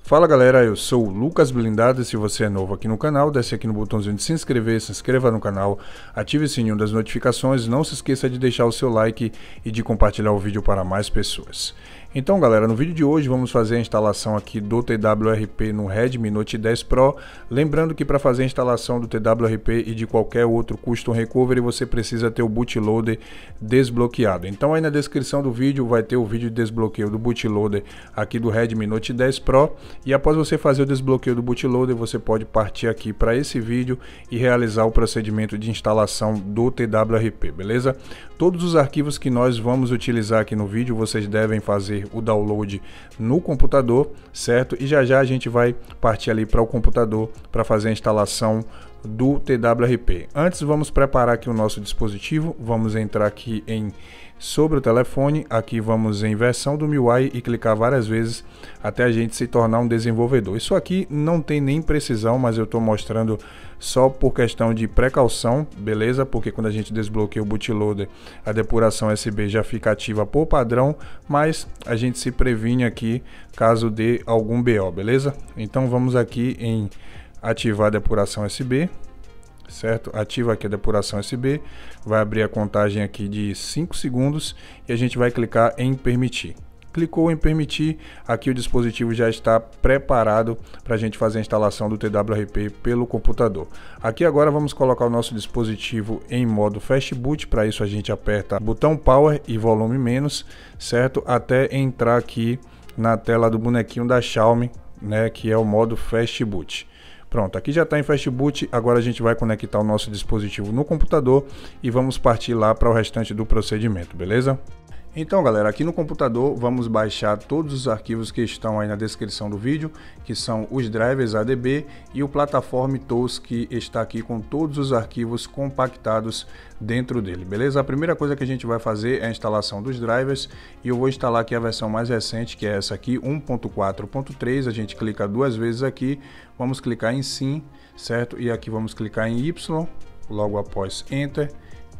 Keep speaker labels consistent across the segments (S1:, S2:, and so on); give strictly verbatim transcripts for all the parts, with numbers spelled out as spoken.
S1: Fala galera, eu sou o Lucas Blindado e se você é novo aqui no canal, desce aqui no botãozinho de se inscrever, se inscreva no canal, ative o sininho das notificações, não se esqueça de deixar o seu like e de compartilhar o vídeo para mais pessoas. Então galera, no vídeo de hoje vamos fazer a instalação aqui do T W R P no Redmi Note dez Pro, lembrando que para fazer a instalação do T W R P e de qualquer outro Custom Recovery você precisa ter o bootloader desbloqueado. Então aí na descrição do vídeo vai ter o vídeo de desbloqueio do bootloader aqui do Redmi Note dez Pro. E após você fazer o desbloqueio do bootloader, você pode partir aqui para esse vídeo e realizar o procedimento de instalação do T W R P, beleza? Todos os arquivos que nós vamos utilizar aqui no vídeo, vocês devem fazer o download no computador, certo? E já já a gente vai partir ali para o computador para fazer a instalação do T W R P. Antes vamos preparar aqui o nosso dispositivo, vamos entrar aqui em sobre o telefone, aqui vamos em versão do M I U I e clicar várias vezes até a gente se tornar um desenvolvedor. Isso aqui não tem nem precisão, mas eu estou mostrando só por questão de precaução, beleza? Porque quando a gente desbloqueia o bootloader, a depuração U S B já fica ativa por padrão, mas a gente se previne aqui caso dê algum B O, beleza? Então vamos aqui em ativar a depuração U S B. Certo? Ativa aqui a depuração U S B, vai abrir a contagem aqui de cinco segundos e a gente vai clicar em permitir. Clicou em permitir, aqui o dispositivo já está preparado para a gente fazer a instalação do T W R P pelo computador. Aqui agora vamos colocar o nosso dispositivo em modo Fast Boot, para isso a gente aperta botão Power e volume menos, certo? Até entrar aqui na tela do bonequinho da Xiaomi, né, que é o modo Fast Boot. Pronto, aqui já está em Fast Boot, agora a gente vai conectar o nosso dispositivo no computador e vamos partir lá para o restante do procedimento, beleza? Então galera, aqui no computador vamos baixar todos os arquivos que estão aí na descrição do vídeo, que são os drivers A D B e o Platform Tools, que está aqui com todos os arquivos compactados dentro dele, beleza? A primeira coisa que a gente vai fazer é a instalação dos drivers e eu vou instalar aqui a versão mais recente, que é essa aqui, um ponto quatro ponto três. A gente clica duas vezes aqui, vamos clicar em sim, certo? E aqui vamos clicar em Y, logo após Enter,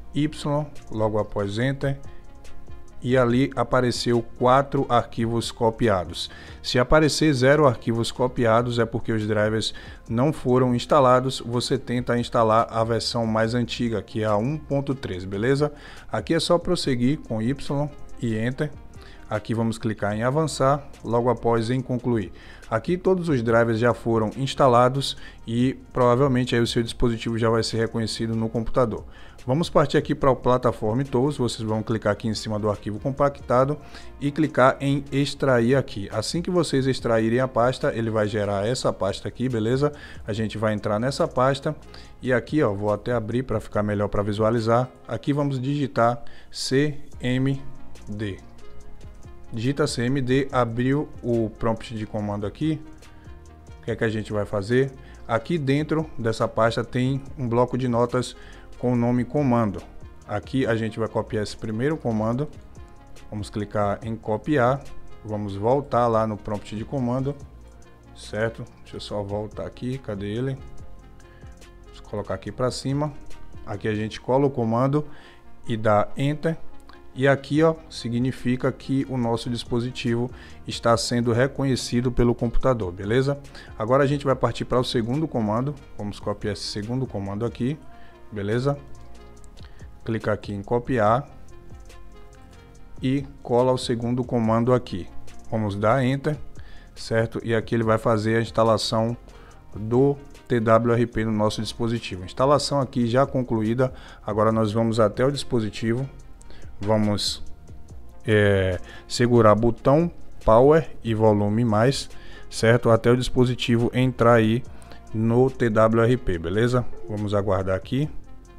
S1: Y, logo após Enter. E ali apareceu quatro arquivos copiados. Se aparecer zero arquivos copiados é porque os drivers não foram instalados. Você tenta instalar a versão mais antiga, que é a um ponto três, beleza? Aqui é só prosseguir com Y e Enter. Aqui vamos clicar em avançar, logo após em concluir. Aqui todos os drivers já foram instalados e provavelmente aí o seu dispositivo já vai ser reconhecido no computador. Vamos partir aqui para o Platform Tools, vocês vão clicar aqui em cima do arquivo compactado e clicar em extrair aqui. Assim que vocês extraírem a pasta, ele vai gerar essa pasta aqui, beleza? A gente vai entrar nessa pasta e aqui, ó, vou até abrir para ficar melhor para visualizar. Aqui vamos digitar C M D. Digita C M D, abriu o prompt de comando aqui. O que é que a gente vai fazer? Aqui dentro dessa pasta tem um bloco de notas com o nome comando. Aqui a gente vai copiar esse primeiro comando. Vamos clicar em copiar. Vamos voltar lá no prompt de comando, certo? Deixa eu só voltar aqui, cadê ele? Vamos colocar aqui para cima. Aqui a gente cola o comando e dá Enter. E aqui, ó, significa que o nosso dispositivo está sendo reconhecido pelo computador, beleza? Agora a gente vai partir para o segundo comando. Vamos copiar esse segundo comando aqui, beleza? Clica aqui em copiar e cola o segundo comando aqui. Vamos dar Enter, certo? E aqui ele vai fazer a instalação do T W R P no nosso dispositivo. Instalação aqui já concluída. Agora nós vamos até o dispositivo. Vamos é, segurar botão Power e volume mais, certo? Até o dispositivo entrar aí no T W R P, beleza? Vamos aguardar aqui.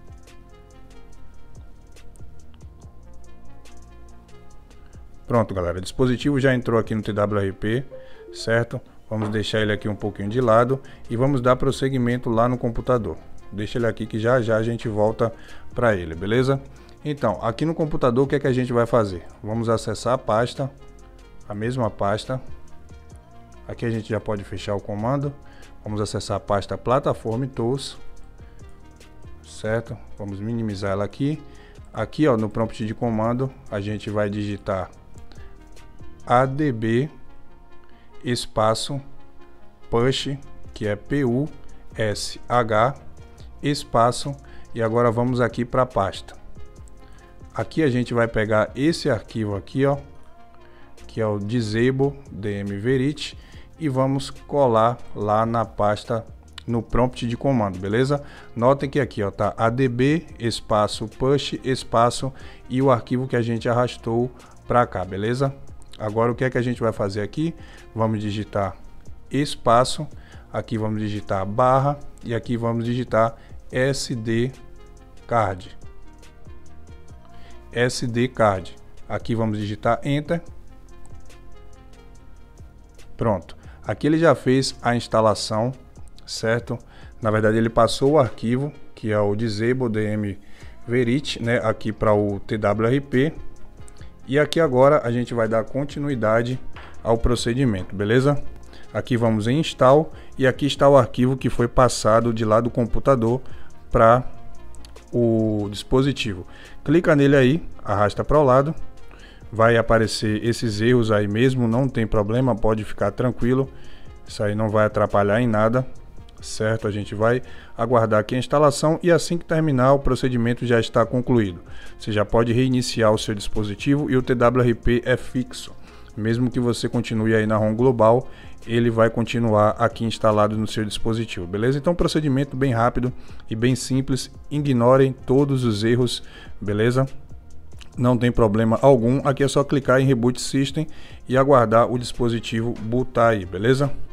S1: Pronto, galera, o dispositivo já entrou aqui no T W R P, certo? Vamos deixar ele aqui um pouquinho de lado e vamos dar prosseguimento lá no computador. Deixa ele aqui que já já a gente volta para ele, beleza? Então, aqui no computador, o que é que a gente vai fazer? Vamos acessar a pasta, a mesma pasta. Aqui a gente já pode fechar o comando. Vamos acessar a pasta Platform Tools, certo? Vamos minimizar ela aqui. Aqui, ó, no prompt de comando, a gente vai digitar A D B espaço push, que é P U S H, espaço, e agora vamos aqui para a pasta. Aqui a gente vai pegar esse arquivo aqui, ó, que é o disable dmverit, e vamos colar lá na pasta, no prompt de comando, beleza? Notem que aqui, ó, tá adb espaço push espaço e o arquivo que a gente arrastou para cá, beleza? Agora o que é que a gente vai fazer aqui? Vamos digitar espaço, aqui vamos digitar barra e aqui vamos digitar sd card. sd card. Aqui vamos digitar enter. Pronto. Aqui ele já fez a instalação, certo? Na verdade ele passou o arquivo, que é o disable dmverit, né, aqui para o T W R P. E aqui agora a gente vai dar continuidade ao procedimento, beleza? Aqui vamos em install e aqui está o arquivo que foi passado de lá do computador para o dispositivo. Clica nele aí, arrasta para o lado, vai aparecer esses erros aí mesmo, não tem problema, pode ficar tranquilo, isso aí não vai atrapalhar em nada, certo? A gente vai aguardar aqui a instalação e assim que terminar o procedimento já está concluído. Você já pode reiniciar o seu dispositivo e o T W R P é fixo. Mesmo que você continue aí na ROM global, ele vai continuar aqui instalado no seu dispositivo, beleza? Então procedimento bem rápido e bem simples, ignorem todos os erros, beleza? Não tem problema algum, aqui é só clicar em Reboot System e aguardar o dispositivo bootar aí, beleza?